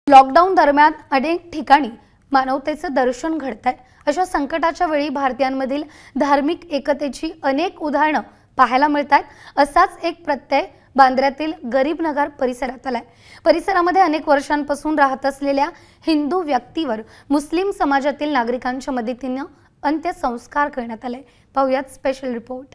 Lockdown दरम्यान अनेक ठिकाणी मानवतेचे दर्शन घडतंय। अशा संकटाच्या वेळी भारतीयांमधील धार्मिक एकतेची अनेक उदाहरणं पाहायला मिळतात। असाच एक प्रत्यय बांद्र्यातील गरीब नगर परिसरात आलाय। परिसरामध्ये अनेक वर्षांपासून राहत असलेल्या हिंदू व्यक्तीवर मुस्लिम समाजातील नागरिकांच्या मदतीने अंत्यसंस्कार करण्यात आले। पाहूयात स्पेशल रिपोर्ट।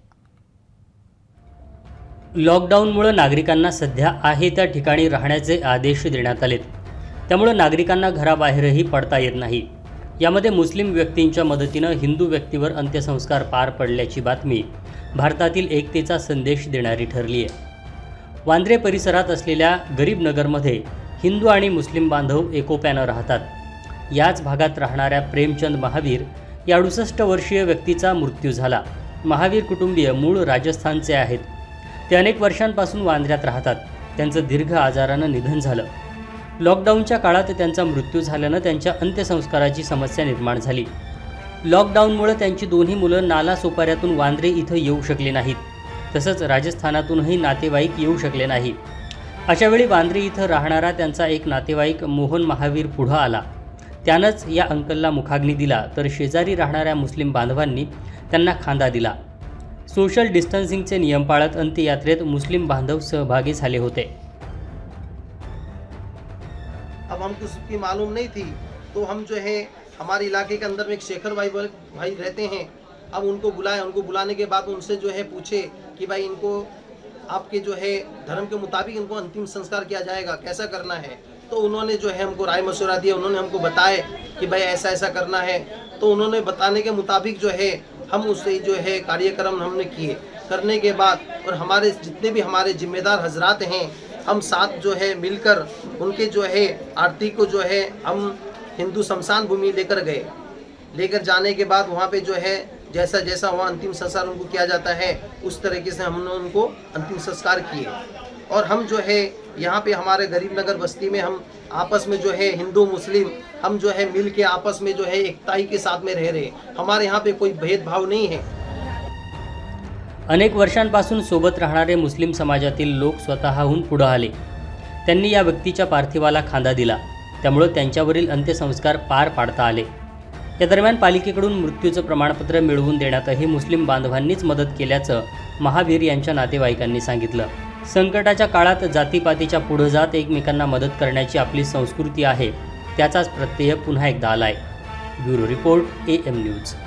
लॉकडाऊनमुळे नागरिकांना सध्या आहे त्या ठिकाणी राहण्याचे आदेश देण्यात आलेत। त्यामुळे नागरिकांना घराबाहेरही पडता येत नाही। यामध्ये मुस्लिम व्यक्तींच्या मदतीने हिंदू व्यक्तीवर अंत्यसंस्कार पार पडल्याची बातमी भारतातील एकतेचा संदेश देणारी ठरली आहे। वांद्रे परिसरात असलेल्या गरीब नगरमध्ये हिंदू आणि मुस्लिम बांधव एकोप्याने राहतात। याच भागात राहणाऱ्या प्रेमचंद महावीर या 68 वर्षीय व्यक्तीचा मृत्यू झाला। महावीर कुटुंबीय मूळ राजस्थानचे आहेत। ते अनेक वर्षांपासून वांद्र्यात राहतात। त्यांचं दीर्घ आजाराने निधन झालं। लॉकडाऊनच्या काळात त्यांचा मृत्यू झाल्याने त्यांच्या अंत्यसंस्काराची समस्या निर्माण झाली। लॉकडाऊनमुळे त्यांची दोन्ही मुलं नालासोपाऱ्यातून वांद्रे इथं येऊ शकले नाहीत। तसंच राजस्थानातूनही नातेवाईक येऊ शकले नाही। अशा वेळी वांद्रे इथं राहणारा त्यांचा एक नातेवाईक मोहन महावीर पुढे आला। त्यानंच या अंकलला मुखाग्नी दिला, तर शेजारी राहणाऱ्या मुस्लिम बांधवांनी त्यांना खांदा दिला। सोशल डिस्टन्सिंगचे नियम पाळत अंत्ययात्रेत मुस्लिम बांधव सहभागी झाले होते। अब हमको उसकी मालूम नहीं थी, तो हम जो है हमारे इलाके के अंदर में एक शेखर भाई रहते हैं। अब उनको बुलाया, उनको बुलाने के बाद उनसे जो है पूछे कि भाई इनको आपके जो है धर्म के मुताबिक इनको अंतिम संस्कार किया जाएगा, कैसा करना है। तो उन्होंने जो है हमको राय मशवरा दिया, उन्होंने हमको बताए कि भाई ऐसा ऐसा करना है। तो उन्होंने बताने के मुताबिक जो है हम उससे जो है कार्यक्रम हमने किए। करने के बाद और हमारे जितने भी हमारे जिम्मेदार हजरात हैं, हम साथ जो है मिलकर उनके जो है आरती को जो है हम हिंदू शमशान भूमि लेकर गए। लेकर जाने के बाद वहाँ पे जो है जैसा जैसा वहाँ अंतिम संस्कार उनको किया जाता है, उस तरीके से हमने उनको अंतिम संस्कार किए। और हम जो है यहाँ पे हमारे गरीब नगर बस्ती में हम आपस में जो है हिंदू मुस्लिम हम जो है मिल के आपस में जो है एकताई के साथ में रह रहे। हमारे यहाँ पे कोई भेदभाव नहीं है। अनेक वर्षांपासून सोबत राहणारे मुस्लिम समाजातील लोक स्वतःहून पुढे आले। त्यांनी या व्यक्तीच्या पार्थिवाला खांदा दिला। त्यामुळे त्यांच्यावरील अंत्यसंस्कार पार पाडता आले। या दरम्यान पालिकेकडून मृत्यूचं प्रमाणपत्र मिळवून देण्यातही मुस्लिम बांधवांनीच मदत केल्याचं महावीर यांच्या नातेवाईकांनी सांगितलं। संकटाच्या काळात जातीपातीच्या पुढे जात एकमेकांना मदत करण्याची आपली संस्कृती आहे, त्याचाच प्रत्यय पुन्हा एकदा आलाय। Bureau report AM news.